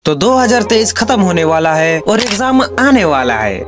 तो 2023 खत्म होने वाला है और एग्जाम आने वाला है।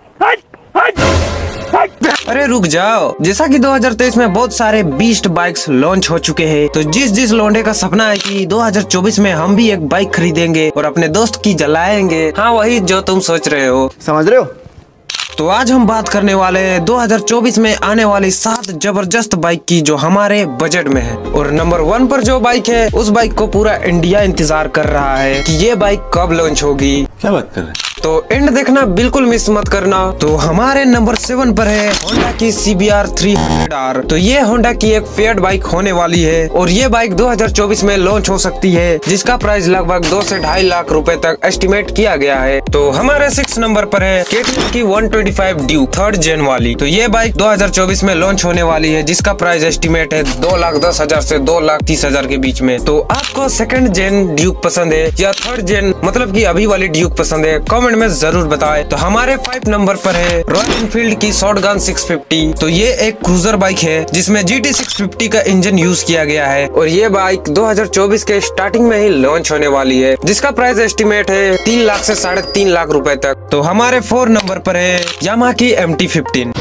अरे रुक जाओ, जैसा कि 2023 में बहुत सारे बीस्ट बाइक्स लॉन्च हो चुके हैं, तो जिस लौंडे का सपना है कि 2024 में हम भी एक बाइक खरीदेंगे और अपने दोस्त की जलाएंगे, हाँ वही जो तुम सोच रहे हो, समझ रहे हो। तो आज हम बात करने वाले हैं 2024 में आने वाली 7 जबरदस्त बाइक की जो हमारे बजट में है। और नंबर 1 पर जो बाइक है उस बाइक को पूरा इंडिया इंतजार कर रहा है कि ये बाइक कब लॉन्च होगी। क्या बात कर रहे हैं? तो एंड देखना बिल्कुल मिस मत करना। तो हमारे नंबर 7 पर है होंडा की CBR 300R। तो ये होंडा की एक फेयर्ड बाइक होने वाली है और ये बाइक 2024 में लॉन्च हो सकती है, जिसका प्राइस लगभग 2 से 2.5 लाख रुपए तक एस्टिमेट किया गया है। तो हमारे 6 नंबर पर है KTM की 125 ड्यूक 3rd जेन वाली। तो ये बाइक 2024 में लॉन्च होने वाली है, जिसका प्राइस एस्टिमेट है 2,10,000 से 2,30,000 के बीच में। तो आपको 2nd जेन ड्यूक पसंद है या 3rd जेन मतलब की अभी वाली ड्यूक पसंद है, कमेंट में जरूर बताएं। तो हमारे 5 नंबर पर है रॉयल एनफील्ड की शॉटगन 650। तो ये एक क्रूजर बाइक है जिसमें GT 650 का इंजन यूज किया गया है और ये बाइक 2024 के स्टार्टिंग में ही लॉन्च होने वाली है, जिसका प्राइस एस्टिमेट है 3 लाख से 3.5 लाख रुपए तक। तो हमारे 4 नंबर पर है यामाहा की MT-15।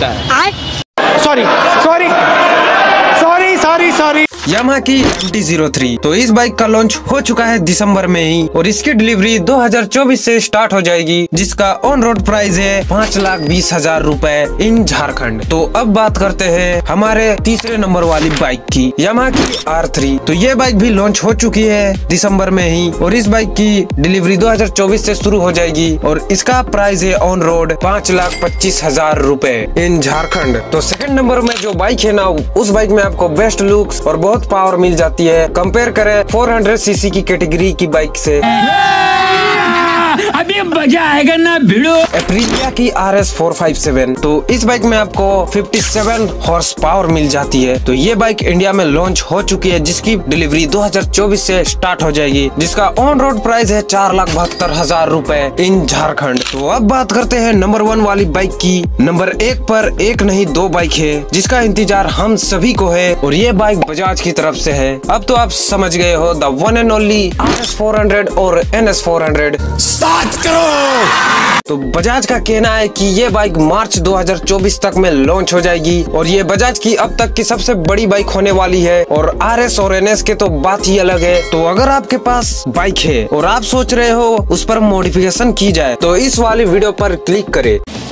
सॉरी यामाहा की MT-03। तो इस बाइक का लॉन्च हो चुका है दिसंबर में ही और इसकी डिलीवरी 2024 से स्टार्ट हो जाएगी, जिसका ऑन रोड प्राइस है 5,20,000 रुपए इन झारखंड। तो अब बात करते हैं हमारे तीसरे नंबर वाली बाइक की, यामाहा की R3। तो ये बाइक भी लॉन्च हो चुकी है दिसंबर में ही और इस बाइक की डिलीवरी 2024 से शुरू हो जाएगी और इसका प्राइस है ऑन रोड 5,25,000 रुपए इन झारखंड। तो 2nd नंबर में जो बाइक है ना, उस बाइक में आपको बेस्ट लुक्स और बहुत पावर मिल जाती है कंपेयर करें 400 सीसी की कैटेगरी की बाइक से। अभी मजा आएगा ना भिड़ो। एप्रिलिया की RS 457। तो इस बाइक में आपको 57 हॉर्स पावर मिल जाती है। तो ये बाइक इंडिया में लॉन्च हो चुकी है, जिसकी डिलीवरी 2024 से स्टार्ट हो जाएगी, जिसका ऑन रोड प्राइस है 4,72,000 रुपए इन झारखंड। तो अब बात करते हैं नंबर 1 वाली बाइक की। नंबर 1 पर एक नहीं 2 बाइक है जिसका इंतजार हम सभी को है और ये बाइक बजाज की तरफ से है। अब तो आप समझ गए हो, the one and only RS 400 और NS 400। तो बजाज का कहना है कि ये बाइक मार्च 2024 तक में लॉन्च हो जाएगी और ये बजाज की अब तक की सबसे बड़ी बाइक होने वाली है और RS और NS के तो बात ही अलग है। तो अगर आपके पास बाइक है और आप सोच रहे हो उस पर मॉडिफिकेशन की जाए, तो इस वाली वीडियो पर क्लिक करें।